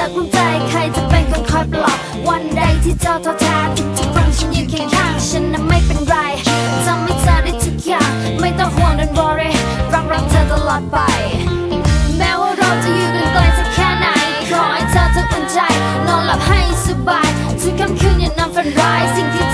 กกลุ้มใจใครจะเป็นคนคอยปลอบวันใดที่เจ้าท้อแท้ถึงจะฟังฉันยืนเคียงข้างฉันนั้นไม่เป็นไรทำให้เธอได้ทุกอย่างไม่ต้องห่วง don't worry รักเธอตลอดไปแม้ว่าเราจะอยู่กันไกลสักแค่ไหนขอให้เธอทุกอุ่นใจนอนหลับให้สบายทุกค่ำคืนอย่านอนฝันร้ายสิ่งที่